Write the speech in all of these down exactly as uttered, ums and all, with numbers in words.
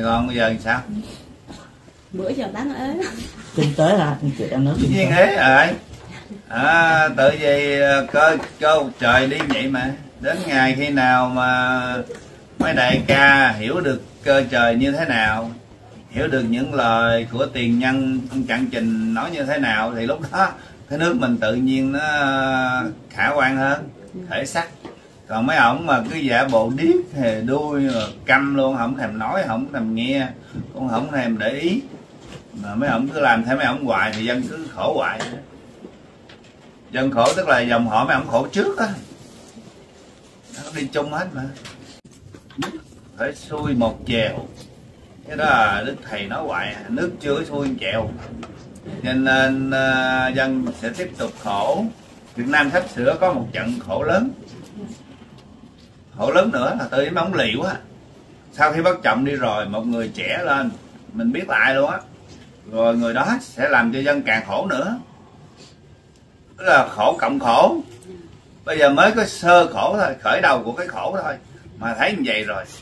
còn bây giờ sao? Bữa giờ bán ế. Kinh tế hả? Chị em nói kinh nhiên ế rồi. À, tự gì cơ cơ trời đi vậy mà. Đến ngày khi nào mà mấy đại ca hiểu được cơ trời như thế nào, hiểu được những lời của tiền nhân ông Trạng Trình nói như thế nào, thì lúc đó cái nước mình tự nhiên nó khả quan hơn, khởi sắc. Còn mấy ổng mà cứ giả bộ điếc hề đuôi câm luôn, không thèm nói, không thèm nghe, cũng không thèm để ý, mà mấy ổng cứ làm theo mấy ổng hoài thì dân cứ khổ hoài. Dân khổ tức là dòng họ mấy ổng khổ trước á, nó đi chung hết mà. Phải xuôi một chèo, cái đó là đức thầy nói hoài, nước chưa xuôi chèo, cho nên uh, dân sẽ tiếp tục khổ. Việt Nam sắp sửa có một trận khổ lớn, khổ lớn nữa là tự nhiên ổng liệu á. Sau khi bác Trọng đi rồi, một người trẻ lên, mình biết là ai luôn á, rồi người đó sẽ làm cho dân càng khổ nữa, tức là khổ cộng khổ. Bây giờ mới có sơ khổ thôi, khởi đầu của cái khổ thôi mà thấy như vậy rồi.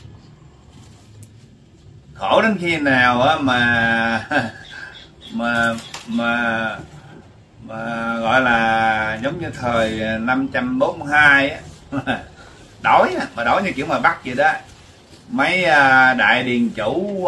Khổ đến khi nào á mà mà mà mà gọi là giống như thời năm trăm bốn mươi hai á, đói mà đói như kiểu mà bắt vậy đó. Mấy đại điền chủ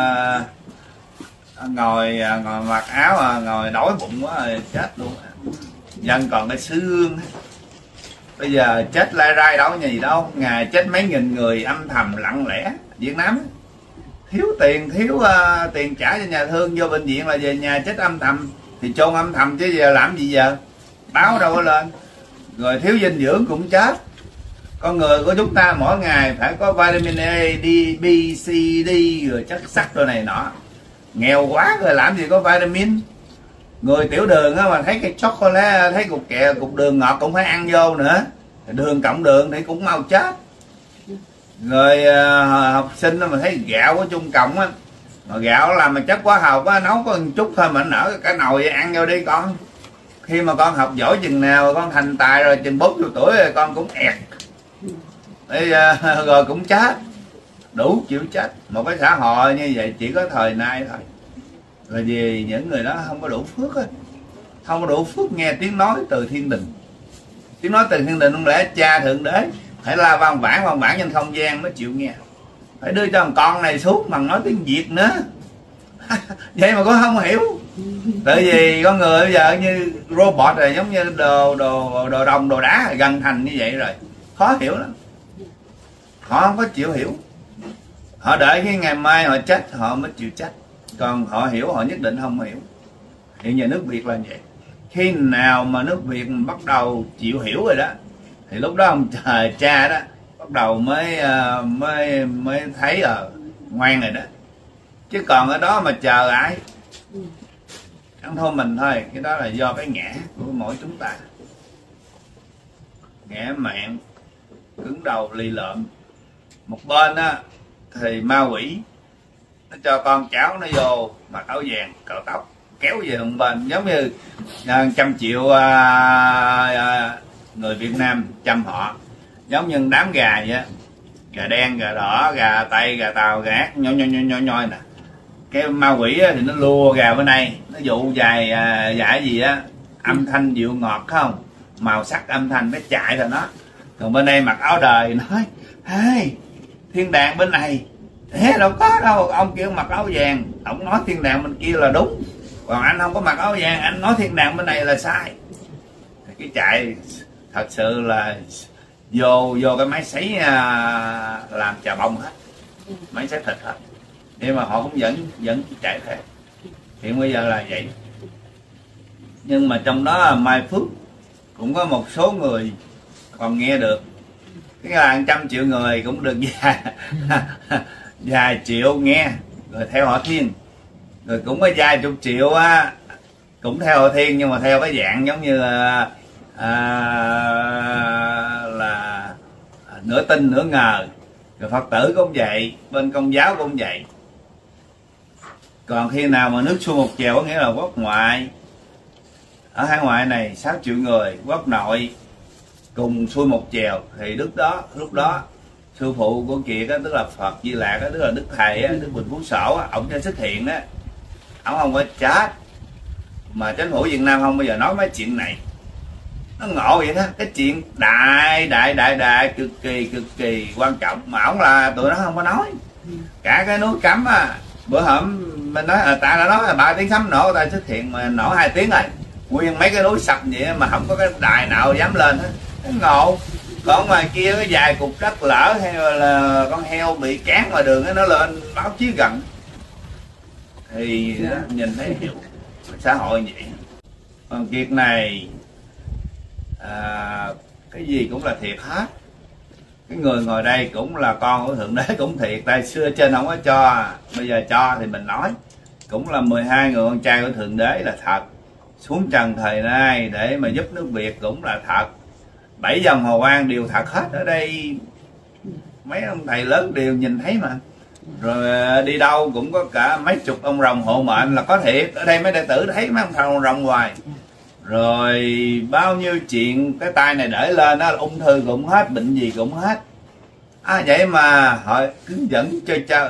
ngồi ngồi mặc áo ngồi đói bụng quá rồi chết luôn, dân còn cái xương. Bây giờ chết lai rai đâu gì đâu, ngày chết mấy nghìn người âm thầm lặng lẽ. Việt Nam thiếu tiền, thiếu uh, tiền trả cho nhà thương, vô bệnh viện là về nhà chết âm thầm, thì chôn âm thầm chứ giờ làm gì giờ, báo đâu có lên. Rồi thiếu dinh dưỡng cũng chết. Con người của chúng ta mỗi ngày phải có vitamin A, D, B, C, D, rồi chất sắt rồi này nọ. Nghèo quá rồi làm gì có vitamin. Người tiểu đường á mà thấy cái chocolate, thấy cục kẹo, cục đường ngọt cũng phải ăn vô nữa. Đường cộng đường thì cũng mau chết. Rồi uh, học sinh mà thấy gạo của Trung Cộng á, mà gạo làm mà chất hóa học á, nấu có một chút thôi mà nở cả nồi ăn vô đi con. Khi mà con học giỏi chừng nào, con thành tài rồi chừng bốn mươi tuổi rồi con cũng ẹt. Bây giờ, rồi cũng chết, đủ chịu chết. Một cái xã hội như vậy chỉ có thời nay thôi. Rồi vì những người đó không có đủ phước á, không có đủ phước nghe tiếng nói từ thiên đình. Tiếng nói từ thiên đình không lẽ cha thượng đế phải la văn bản văn bản trên không gian mới chịu nghe, phải đưa cho thằng con này xuống bằng nói tiếng Việt nữa. Vậy mà cũng không hiểu. Tại vì con người bây giờ như robot rồi, giống như đồ đồ đồ đồng đồ đá gần thành như vậy rồi, khó hiểu lắm. Họ không có chịu hiểu, họ đợi cái ngày mai họ chết họ mới chịu chết, còn họ hiểu họ nhất định không hiểu. Hiện giờ nước Việt là vậy. Khi nào mà nước Việt bắt đầu chịu hiểu rồi đó, thì lúc đó ông trời cha đó bắt đầu mới mới mới thấy ở ngoan rồi đó. Chứ còn ở đó mà chờ ai, ăn thua mình thôi. Cái đó là do cái ngã của mỗi chúng ta, ngã mạn, cứng đầu lì lợm. Một bên á thì ma quỷ nó cho con cháu nó vô mặc áo vàng cạo tóc kéo về một bên, giống như trăm triệu à, à, người Việt Nam chăm họ, giống như đám gà vậy, gà đen, gà đỏ, gà tây, gà tàu, gà ác, nhoi nhoi nhoi nhoi nhoi nè. Cái ma quỷ thì nó lùa gà bên này, nó dụ dài à, dài gì á, âm thanh dịu ngọt không, màu sắc âm thanh nó chạy rồi nó. Còn bên đây mặc áo đời nói hey, thiên đàng bên này, thế đâu có đâu, ông kêu mặc áo vàng, ông nói thiên đàng bên kia là đúng, còn anh không có mặc áo vàng, anh nói thiên đàng bên này là sai. Cái chạy thật sự là vô vô cái máy sấy à, làm chà bông hết, máy sấy thịt hết, nhưng mà họ cũng vẫn vẫn chạy theo. Hiện bây giờ là vậy. Nhưng mà trong đó Mai Phước cũng có một số người còn nghe được. Cái là trăm triệu người cũng được vài, vài triệu nghe rồi theo họ Thiên, rồi cũng có vài chục triệu á cũng theo họ Thiên, nhưng mà theo cái dạng giống như à, à, là nửa tin nửa ngờ. Rồi Phật tử cũng vậy, bên Công giáo cũng vậy. Còn khi nào mà nước xuôi một chèo có nghĩa là quốc ngoại, ở hải ngoại này sáu triệu người, quốc nội cùng xuôi một chèo, thì lúc đó lúc đó sư phụ của Kiệt á, tức là Phật Di Lạc á, tức là Đức Thầy á, Đức Bình Phú Sổ á, ổng cho xuất hiện á, ổng không có chết, mà chính phủ Việt Nam không bao giờ nói mấy chuyện này. Nó ngộ vậy đó, cái chuyện đại đại đại đại cực kỳ cực kỳ quan trọng mà ổng là tụi nó không có nói. Cả cái núi Cấm á, bữa hổm mình nói à, ta đã nói là ba tiếng sấm nổ, ta xuất hiện mà nổ hai tiếng rồi, nguyên mấy cái núi sập vậy mà không có cái đài nào dám lên hết. Nó ngộ. Còn ngoài kia cái vài cục đất lỡ hay là con heo bị cán ngoài đường nó lên báo chí gần thì đó, nhìn thấy hiểu xã hội vậy. Còn Kiệt này à, cái gì cũng là thiệt hết. Cái người ngồi đây cũng là con của Thượng Đế cũng thiệt, tại xưa trên không có cho, bây giờ cho thì mình nói. Cũng là mười hai người con trai của Thượng Đế là thật, xuống trần thời nay để mà giúp nước Việt cũng là thật. Bảy dòng Hồ Quang đều thật hết. Ở đây mấy ông thầy lớn đều nhìn thấy mà. Rồi đi đâu cũng có cả mấy chục ông rồng hộ mệnh là có thiệt. Ở đây mấy đệ tử thấy mấy ông rồng rồng hoài. Rồi bao nhiêu chuyện cái tay này để lên đó, ung thư cũng hết, bệnh gì cũng hết. À vậy mà họ cứ dẫn chơi chơi.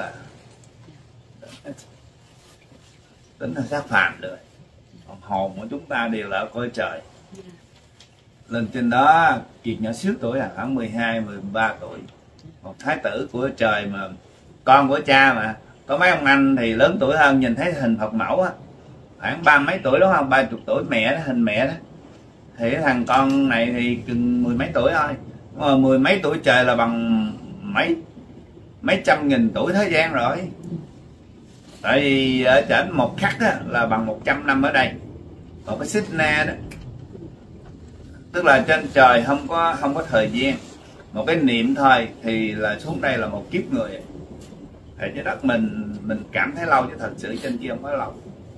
Tính là xác phàm được. Còn hồn của chúng ta đều là ở cõi trời. Lên trên đó Kiệt nhỏ xíu tuổi à, khoảng mười hai, mười ba tuổi. Một thái tử của trời mà con của cha mà. Có mấy ông anh thì lớn tuổi hơn, nhìn thấy hình Phật mẫu á, khoảng ba mấy tuổi đúng không, ba chục tuổi, mẹ đó, hình mẹ đó. Thì cái thằng con này thì chừng mười mấy tuổi thôi. Mà mười mấy tuổi trời là bằng mấy mấy trăm nghìn tuổi thế gian rồi. Tại vì ở trển một khắc á, là bằng một trăm năm ở đây. Một cái xích na đó, tức là trên trời không có không có thời gian, một cái niệm thôi thì là xuống đây là một kiếp người. Thì trái đất mình mình cảm thấy lâu chứ thật sự trên kia không có lâu.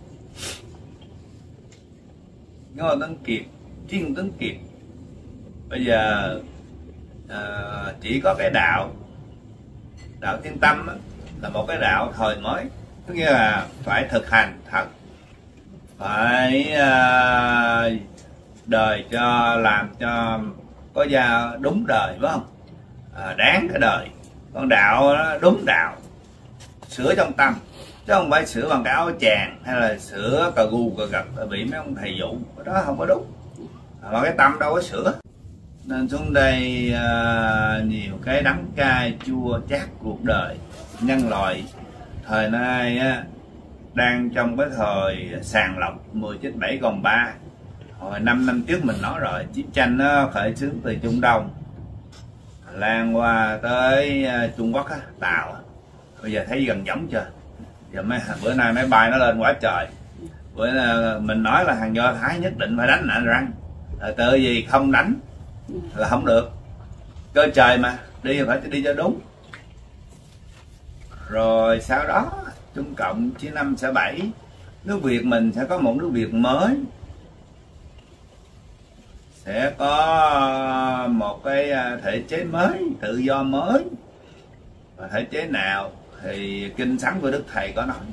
Ngô Tấn Kiệt, Thiên Tấn Kiệt bây giờ à, chỉ có cái đạo đạo Thiên Tâm á, là một cái đạo thời mới, tức nghĩa là phải thực hành thật, phải à, đời cho làm cho có gia đúng đời, phải không? À, đáng cái đời. Con đạo đó, đúng đạo, sửa trong tâm, chứ không phải sửa bằng cái áo chàng hay là sửa cà gu cà gật bị mấy ông thầy dụ, cái đó không có đúng. Mà cái tâm đâu có sửa. Nên xuống đây à, nhiều cái đắng cay chua chát cuộc đời nhân loại thời nay á, đang trong cái thời sàng lọc mười chín bảy còn ba. Hồi năm năm trước mình nói rồi, chiến tranh nó khởi xướng từ Trung Đông lan qua tới Trung Quốc á, Tàu. Bây giờ thấy gần giống chưa? Giờ mấy bữa nay máy bay nó lên quá trời. Bữa nay mình nói là hàng Do Thái nhất định phải đánh nạn răng, tự gì không đánh là không được. Cơ trời mà đi phải đi cho đúng. Rồi sau đó Trung Cộng chín năm sáu bảy, nước Việt mình sẽ có một nước Việt mới, sẽ có một cái thể chế mới, tự do mới. Và thể chế nào thì kinh sấm của Đức Thầy có nói,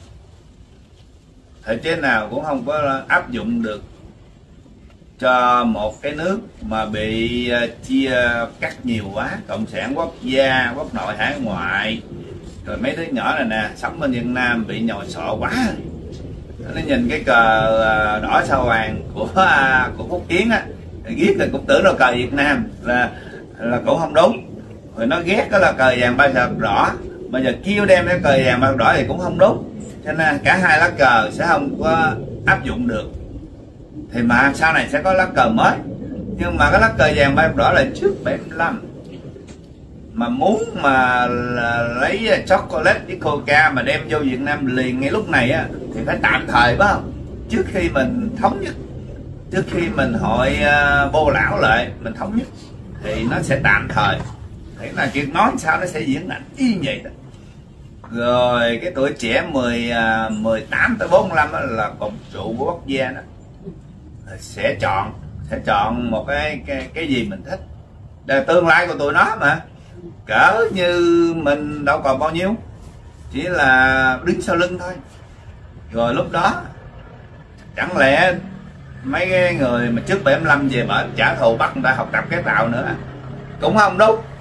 thể chế nào cũng không có áp dụng được cho một cái nước mà bị chia cắt nhiều quá, cộng sản quốc gia, quốc nội hải ngoại. Rồi mấy đứa nhỏ này nè sống bên Việt Nam bị nhồi sọ quá, nó nhìn cái cờ đỏ sao vàng của của Phúc Kiến á, ghét thì cũng tưởng là cờ Việt Nam, là là cũng không đúng. Rồi nó ghét đó là cờ vàng ba sọc đỏ, bây giờ kêu đem cái cờ vàng ba đỏ thì cũng không đúng. Cho nên cả hai lá cờ sẽ không có áp dụng được. Thì mà sau này sẽ có lá cờ mới, nhưng mà cái lá cờ vàng ba đỏ là trước bảy mươi lăm. Mà muốn mà lấy chocolate với coca mà đem vô Việt Nam liền ngay lúc này á, thì phải tạm thời phải không? Trước khi mình thống nhất, trước khi mình hội bô lão lại mình thống nhất thì nó sẽ tạm thời. Thế là chuyện nói sao nó sẽ diễn ảnh y vậy đó. Rồi cái tuổi trẻ mười, mười tám tới bốn mươi lăm là cộng trụ của quốc gia đó, sẽ chọn sẽ chọn một cái cái cái gì mình thích. Đây là tương lai của tụi nó mà, cỡ như mình đâu còn bao nhiêu, chỉ là đứng sau lưng thôi. Rồi lúc đó chẳng lẽ mấy cái người mà trước bảy mươi lăm về bển trả thù bắt người ta học tập cái tạo nữa, cũng không đúng.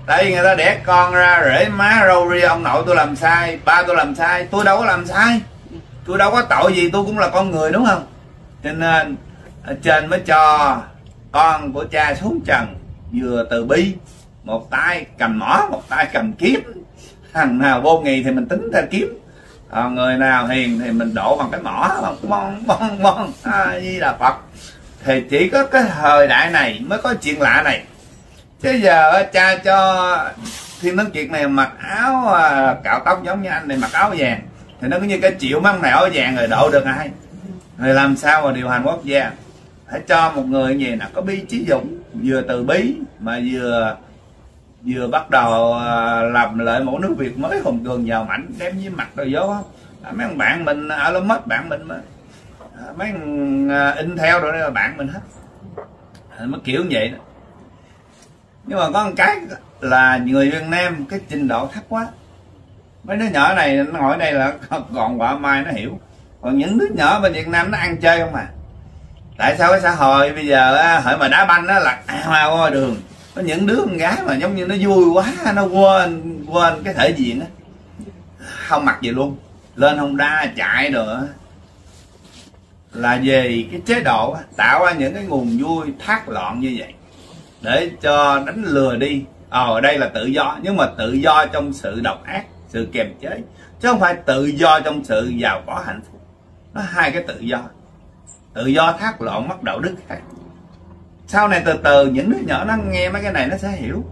Tại vì người ta đẻ con ra rễ má râu ria, ông nội tôi làm sai, ba tôi làm sai, tôi đâu có làm sai, tôi đâu có tội gì, tôi cũng là con người đúng không? Cho nên ở trên mới cho con của cha xuống trần vừa từ bi, một tay cầm mỏ, một tay cầm kiếm. Thằng nào vô nghị thì mình tính theo kiếm, còn người nào hiền thì mình đổ bằng cái mỏ, bon bon bon a di đà Phật. Thì chỉ có cái thời đại này mới có chuyện lạ này. Chứ giờ cha cho Thiên Tấn Kiệt này mặc áo cạo tóc giống như anh này mặc áo vàng, thì nó cũng như cái triệu mấy ông này áo vàng rồi độ được ai? Rồi làm sao mà điều hành quốc gia? Phải cho một người gì nào có bi trí dũng, vừa từ bí mà vừa vừa bắt đầu làm lợi một nước Việt mới hùng cường giàu mạnh, đem với mặt rồi vô không? Mấy ông bạn mình ở lớp mất bạn mình mà mấy in theo rồi đó là bạn mình hết, mới kiểu vậy đó. Nhưng mà có một cái là người Việt Nam cái trình độ thấp quá. Mấy đứa nhỏ này nó ngồi đây là còn quả mai nó hiểu, còn những đứa nhỏ bên Việt Nam nó ăn chơi không à. Tại sao cái xã hội bây giờ hỡi mà đá banh nó là ao ngoài đường, có những đứa con gái mà giống như nó vui quá, nó quên quên cái thể diện á, không mặc gì luôn, lên Honda chạy rồi, là về cái chế độ tạo ra những cái nguồn vui thác loạn như vậy để cho đánh lừa đi. Ờ đây là tự do, nhưng mà tự do trong sự độc ác, sự kiềm chế, chứ không phải tự do trong sự giàu có hạnh phúc. Nó hai cái tự do, tự do thác loạn mất đạo đức khác. Sau này từ từ những đứa nhỏ nó nghe mấy cái này nó sẽ hiểu.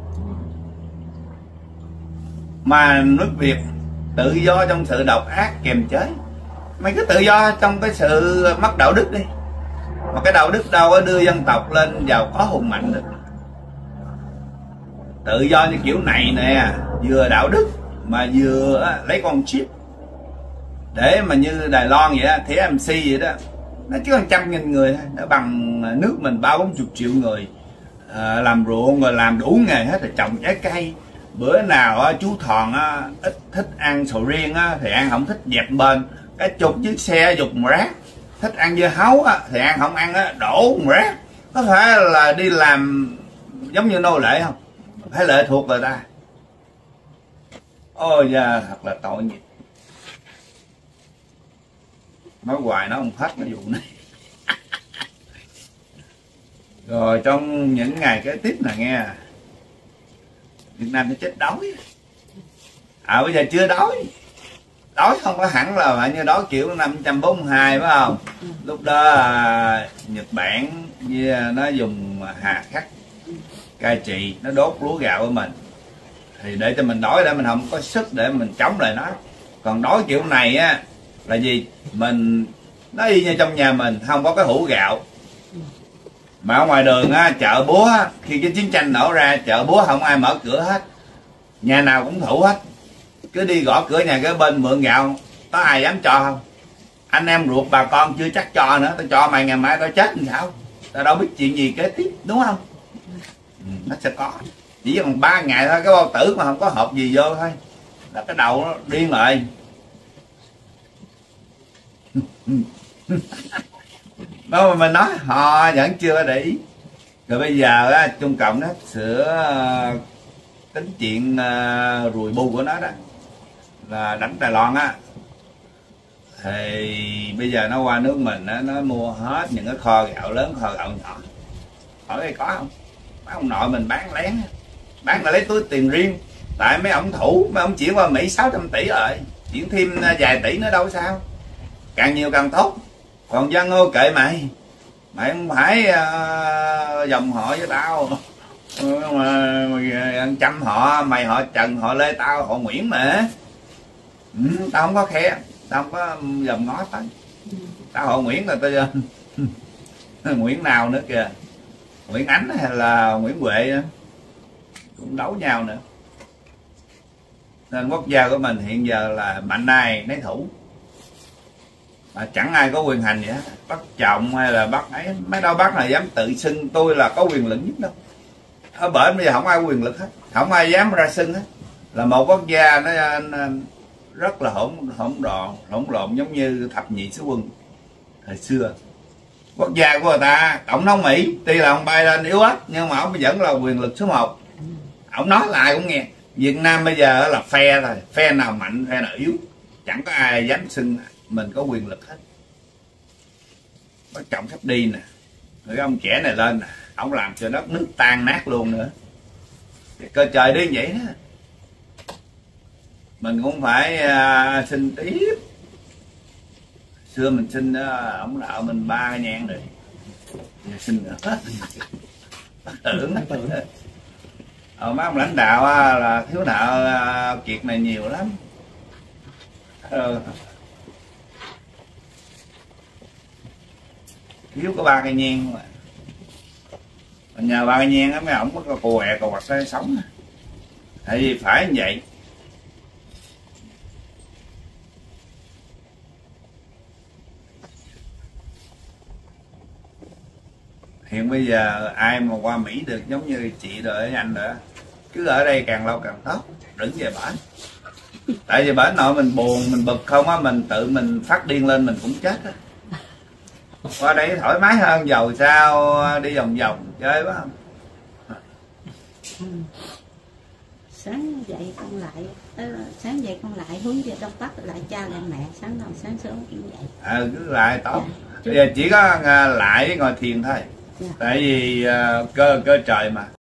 Mà nước Việt tự do trong sự độc ác kiềm chế, mày cứ tự do trong cái sự mất đạo đức đi, mà cái đạo đức đâu có đưa dân tộc lên giàu có hùng mạnh được. Tự do như kiểu này nè, vừa đạo đức mà vừa lấy con chip để mà như Đài Loan vậy đó, thế em xê vậy đó, nó chỉ có trăm nghìn người thôi, nó bằng nước mình ba bốn chục triệu người, à, làm ruộng rồi làm đủ nghề hết, rồi trồng trái cây. Bữa nào á, chú Thòn á, ít thích ăn sầu riêng á, thì ăn không thích dẹp bên cái chục chiếc xe dục rác. Thích ăn dưa hấu á, thì ăn không ăn á, đổ rác. Có phải là đi làm giống như nô lệ không? Phải lệ thuộc người ta. Ôi da, thật là tội nghiệp. Nói hoài nó không hết cái vụ này. Rồi trong những ngày kế tiếp này nghe, Việt Nam sẽ chết đói. À bây giờ chưa đói, đói không có hẳn là phải như đói kiểu năm trăm bốn mươi hai phải không? Lúc đó à, Nhật Bản nó dùng hà khắc cai trị, nó đốt lúa gạo của mình, thì để cho mình đói để mình không có sức để mình chống lại nó. Còn đói kiểu này á là gì? Mình nó y như trong nhà mình không có cái hũ gạo, mà ở ngoài đường á, chợ búa á, khi cái chiến tranh nổ ra, chợ búa không ai mở cửa hết, nhà nào cũng thủ hết, cứ đi gõ cửa nhà cái bên mượn gạo, có ai dám cho không? Anh em ruột bà con chưa chắc cho nữa, tao cho mày ngày mai tao chết làm sao? Tao đâu biết chuyện gì kế tiếp, đúng không? Ừ, nó sẽ có, chỉ còn ba ngày thôi, cái bao tử mà không có hộp gì vô thôi là cái đầu nó điên rồi. Đó mà mình nói họ vẫn chưa để ý. Rồi bây giờ á, Trung Cộng nó sửa uh, tính chuyện uh, rùi bu của nó đó là đánh Đài Loan á, thì bây giờ nó qua nước mình á, nó mua hết những cái kho gạo lớn, kho gạo nhỏ. Hỏi đây có không? Mấy ông nội mình bán lén, bán là lấy túi tiền riêng. Tại mấy ông thủ, mấy ông chuyển qua Mỹ sáu trăm tỷ rồi, chuyển thêm vài tỷ nữa đâu sao, càng nhiều càng tốt. Còn dân ô kệ mày, mày không phải uh, dòng họ với tao mà mày ăn chăm họ, mày họ Trần, họ Lê, tao họ Nguyễn mà. Ừ, tao không có khe, tao không có dòng ngó tới, tao họ Nguyễn là tao Nguyễn nào nữa kìa, Nguyễn Ánh hay là Nguyễn Huệ nữa, cũng đấu nhau nữa. Nên quốc gia của mình hiện giờ là mạnh ai nấy thủ, mà chẳng ai có quyền hành vậy hết. Bắt chồng hay là bắt ấy, mấy đâu bắt là dám tự xưng tôi là có quyền lực nhất đâu. Ở bển bây giờ không ai quyền lực hết, không ai dám ra xưng hết. Là một quốc gia nó rất là hỗn hỗn độn, hỗn lộn giống như thập nhị sứ quân thời xưa. Quốc gia của người ta, tổng thống Mỹ tuy là ông Biden yếu ớt nhưng mà ông vẫn là quyền lực số một. Ông nói là ai cũng nghe. Việt Nam bây giờ là phe thôi, phe nào mạnh phe nào yếu, chẳng có ai dám xưng mình có quyền lực hết. Bác Trọng sắp đi nè, rồi ông trẻ này lên nè, ông làm cho đất nước tan nát luôn nữa. Cơ trời đi vậy đó, mình cũng phải uh, xin tiếp. Xưa mình xin uh, ông nợ mình ba cái nhang rồi, xin nữa. Bác tưởng ờ, mấy ông lãnh đạo uh, là thiếu nợ uh, kiệt này nhiều lắm. ờ. Thiếu có ba cây nhang mà nhờ ba cây nhang á mấy ổng có cù ẹ cù quặt sẽ sống. Tại vì phải như vậy. Hiện bây giờ ai mà qua Mỹ được giống như chị rồi anh nữa, cứ ở đây càng lâu càng tốt, đừng về bển. Tại vì bển nội mình buồn mình bực không á, mình tự mình phát điên lên mình cũng chết á. Qua đây thoải mái hơn, giàu sao đi vòng vòng chơi quá không. Ừ. Sáng dậy con lại ờ, sáng dậy con lại hướng về đông bắc lại cha lại mẹ, sáng nào sáng sớm cũng vậy. Ờ cứ lại tốt. Dạ. Bây giờ chỉ có lại ngồi thiền thôi. Dạ. Tại vì uh, cơ cơ trời mà.